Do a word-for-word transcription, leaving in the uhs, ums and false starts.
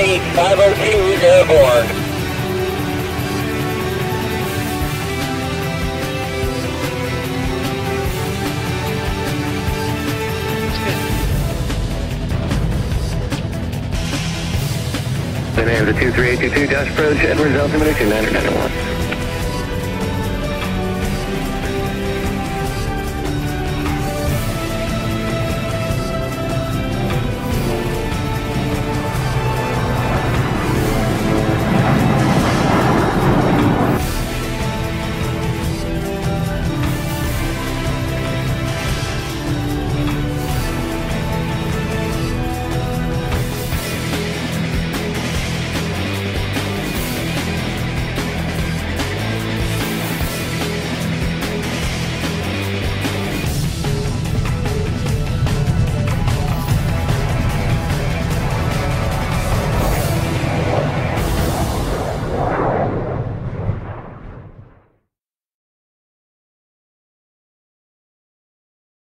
eight five oh two is airborne. Then I have the two three eight two two Dash approach, Edwards altimeter two nine nine one.